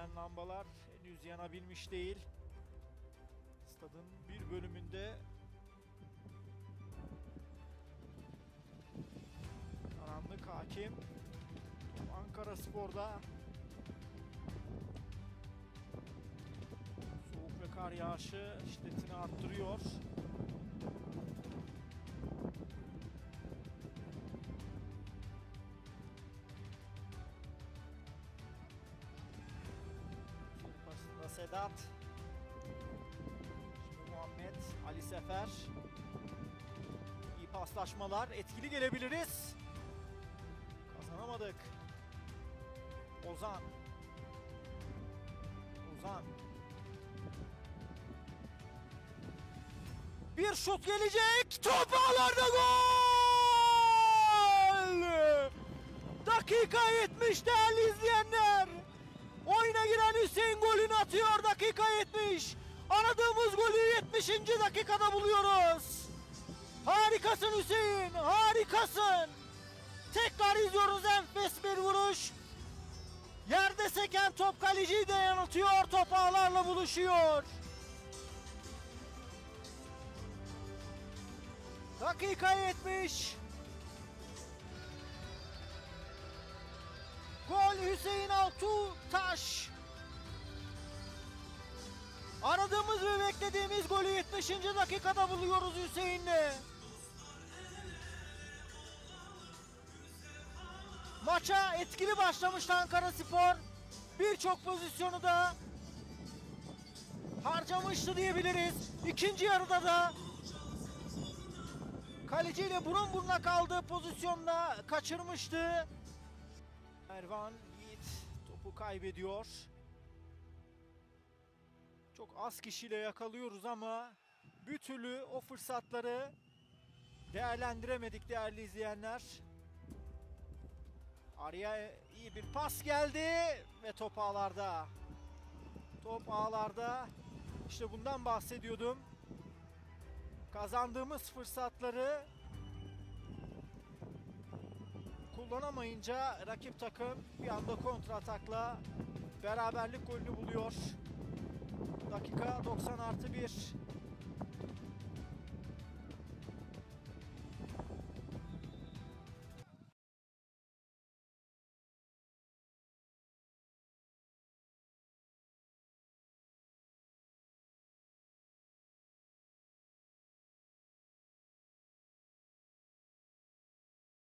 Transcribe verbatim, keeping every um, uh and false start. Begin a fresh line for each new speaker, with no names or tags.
gelen lambalar henüz yanabilmiş değil. Stadın bir bölümünde karanlık hakim. Ankaraspor'da soğuk ve kar yağışı şiddetini arttırıyor. Pasında Sedat. Şimdi Muhammed, Ali Sefer. İyi paslaşmalar, etkili gelebiliriz. Kazanamadık. Ozan. Ozan. Bir şut gelecek. Top ağlarda, gol! Dakika yetmiş değerli izleyenler. Oyuna giren Hüseyin golünü atıyor. Dakika yetmiş. Aradığımız golü yetmişinci dakikada buluyoruz. Harikasın Hüseyin. Harikasın. Tekrar izliyoruz, enfes bir vuruş. Yerde seken top kaleciyi de yanıltıyor. Top ağlarla buluşuyor. Dakika yetmiş. Gol Hüseyin Altuntaş. Aradığımız ve beklediğimiz golü yetmişinci dakikada buluyoruz Hüseyin'le. Maça etkili başlamıştı Ankaraspor. Birçok pozisyonu da harcamıştı diyebiliriz. İkinci yarıda da kaleciyle burun buruna kaldığı pozisyonda kaçırmıştı. Ervan Yiğit topu kaybediyor. Çok az kişiyle yakalıyoruz ama bir türlü o fırsatları değerlendiremedik değerli izleyenler. Araya iyi bir pas geldi ve top ağlarda. Top ağlarda. İşte bundan bahsediyordum. Kazandığımız fırsatları kullanamayınca rakip takım bir anda kontra atakla beraberlik golünü buluyor. Dakika doksan artı bir.